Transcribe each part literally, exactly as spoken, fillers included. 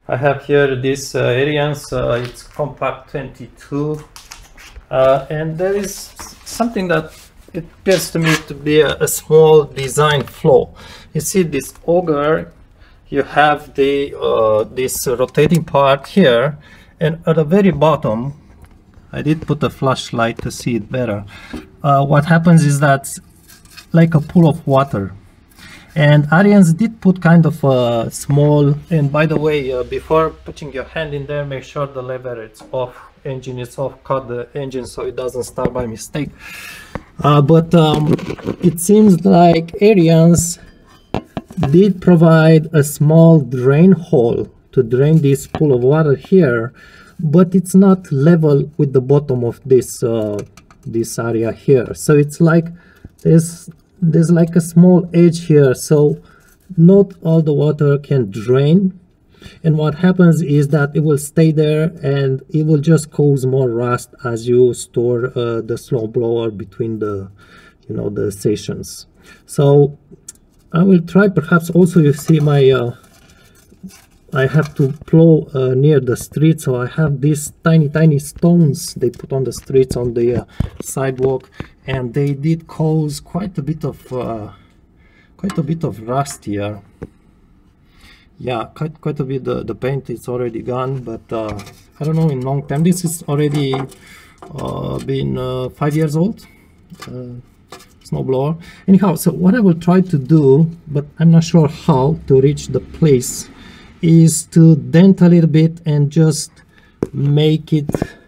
I have here this uh, Ariens, uh, it's compact twenty-two, uh, and there is something that it appears to me to be a, a small design flaw. You see this auger, you have the uh, this rotating part here, and at the very bottom, I did put a flashlight to see it better. Uh, what happens is that like a pool of water. And Ariens did put kind of a small, and by the way, uh, before putting your hand in there, make sure the lever is off, engine is off, cut the engine so it doesn't start by mistake. Uh, but um, it seems like Ariens did provide a small drain hole to drain this pool of water here, but it's not level with the bottom of this uh, this area here. So it's like there's there's like a small edge here, so not all the water can drain, and what happens is that it will stay there and it will just cause more rust as you store uh, the snowblower between the you know the sessions. So I will try, perhaps also you see my uh, I have to plow uh, near the street, so I have these tiny tiny stones they put on the streets, on the uh, sidewalk, and they did cause quite a bit of uh, quite a bit of rust here. Yeah, quite quite a bit. The, the paint is already gone, but uh, I don't know, in long time. This is already uh, been uh, five years old. Uh, snowblower. Anyhow, so what I will try to do, but I'm not sure how to reach the place, is to dent a little bit and just make it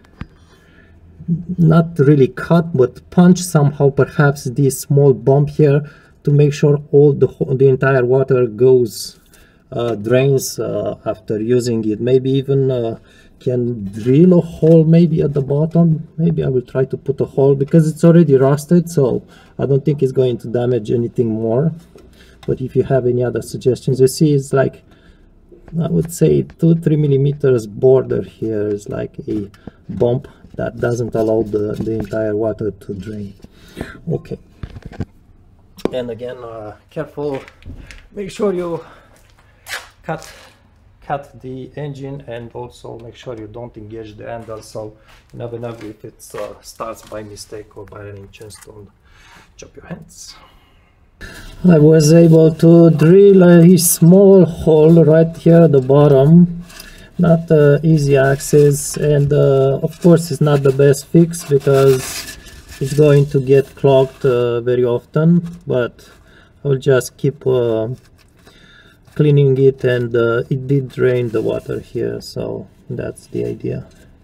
not really cut, but punch somehow perhaps this small bump here to make sure all the the entire water goes uh, drains uh, after using it. Maybe even uh, can drill a hole maybe at the bottom. Maybe I will try to put a hole because it's already rusted, so I don't think it's going to damage anything more. But if you have any other suggestions, you see it's like, I would say two three millimeters border here is like a bump that doesn't allow the, the entire water to drain. Okay, and again, uh, careful, make sure you cut cut the engine, and also make sure you don't engage the handle, so you never know if it uh, starts by mistake or by any chance, don't chop your hands. I was able to drill a small hole right here at the bottom. Not uh, easy access, and uh, of course it's not the best fix because it's going to get clogged uh, very often, but I will just keep uh, cleaning it, and uh, it did drain the water here, so that's the idea.